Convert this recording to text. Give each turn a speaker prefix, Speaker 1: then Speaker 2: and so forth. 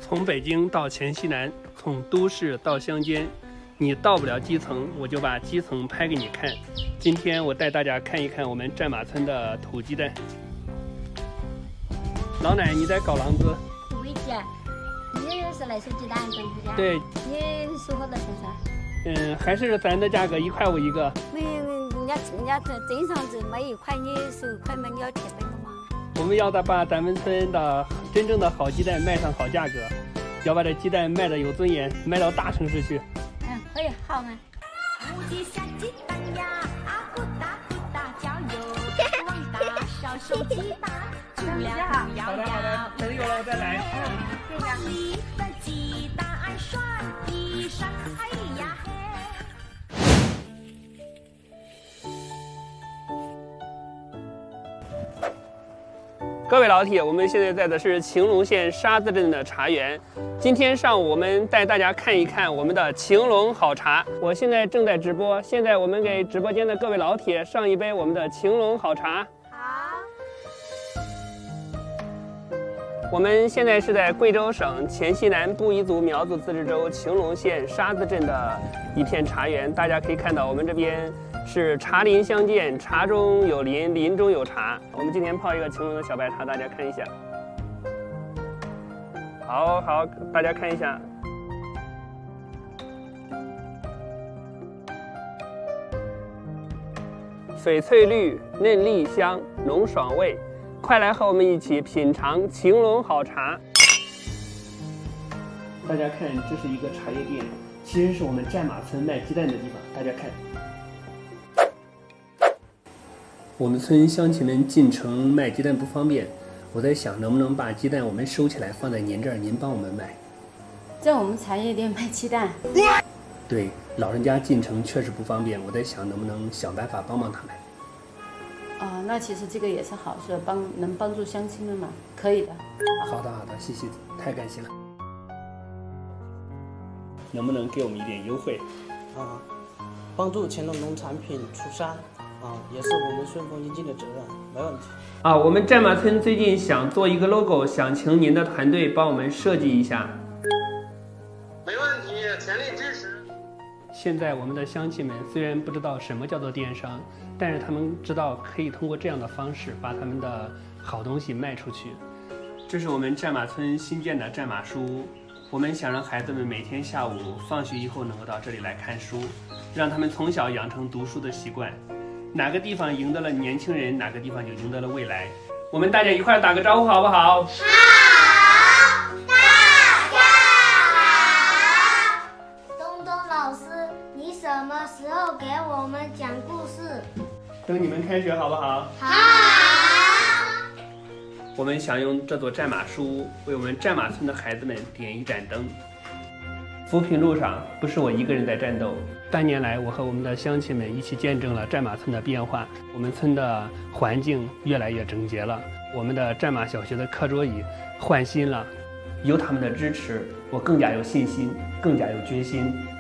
Speaker 1: 从北京到黔西南，从都市到乡间，你到不了基层，我就把基层拍给你看。今天我带大家看一看我们战马村的土鸡蛋。老奶，你在搞瓤子？
Speaker 2: 对姐，你也是来收鸡蛋对不对？
Speaker 1: 对。
Speaker 2: 你收好多钱噻？
Speaker 1: 还是咱的价格1块5一个。
Speaker 2: 没有，人家正常子卖1块，你收1块嘛，你要贴本了吗？我
Speaker 1: 们要把咱们村的真正的好鸡蛋卖上好价格，要把这鸡蛋卖得有尊严，卖到大城市去。
Speaker 2: 可以，好吗？
Speaker 3: 母鸡下鸡蛋呀，啊咕哒咕哒叫哟，王大少收鸡蛋，质量不要要。
Speaker 1: 好的，等有了我再来。
Speaker 3: 黄里的鸡蛋甩一甩，哎呀嘿。
Speaker 1: 各位老铁，我们现在在的是晴隆县沙子镇的茶园。今天上午我们带大家看一看我们的晴隆好茶。我现在正在直播，现在我们给直播间的各位老铁上一杯我们的晴隆好茶。
Speaker 2: 好。
Speaker 1: 我们现在是在贵州省黔西南布依族苗族自治州晴隆县沙子镇的一片茶园。大家可以看到，我们这边是茶林相间，茶中有林，林中有茶。我们今天泡一个晴隆的小白茶，大家看一下。好，大家看一下。翡翠绿，嫩丽香，浓爽味。快来和我们一起品尝晴隆好茶。大家看，这是一个茶叶店，其实是我们战马村卖鸡蛋的地方。大家看。我们村乡亲们进城卖鸡蛋不方便，我在想能不能把鸡蛋我们收起来放在您这儿，您帮我们卖。
Speaker 2: 在我们茶叶店卖鸡蛋？
Speaker 1: 对，老人家进城确实不方便，我在想能不能想办法帮帮他们。
Speaker 2: 那其实这个也是好事，能帮助乡亲们嘛，可以的。
Speaker 1: 好的，谢谢，太感谢了。能不能给我们一点优惠？
Speaker 4: 帮助乾隆农产品出山。也是我们顺丰应尽的责任，没问题。
Speaker 1: 我们战马村最近想做一个 logo， 想请您的团队帮我们设计一下。
Speaker 5: 没问题，全力支持。
Speaker 1: 现在我们的乡亲们虽然不知道什么叫做电商，但是他们知道可以通过这样的方式把他们的好东西卖出去。这是我们战马村新建的战马书屋，我们想让孩子们每天下午放学以后能够到这里来看书，让他们从小养成读书的习惯。哪个地方赢得了年轻人，哪个地方就赢得了未来。我们大家一块打个招呼好不好？好，
Speaker 6: 大家好。东东老师，你什么时候给我们讲故事？
Speaker 1: 等你们开学好不好？
Speaker 6: 好。
Speaker 1: 我们想用这座战马书屋为我们战马村的孩子们点一盏灯。扶贫路上不是我一个人在战斗，半年来我和我们的乡亲们一起见证了战马村的变化，我们村的环境越来越整洁了，我们的战马小学的课桌椅换新了，有他们的支持，我更加有信心，更加有决心。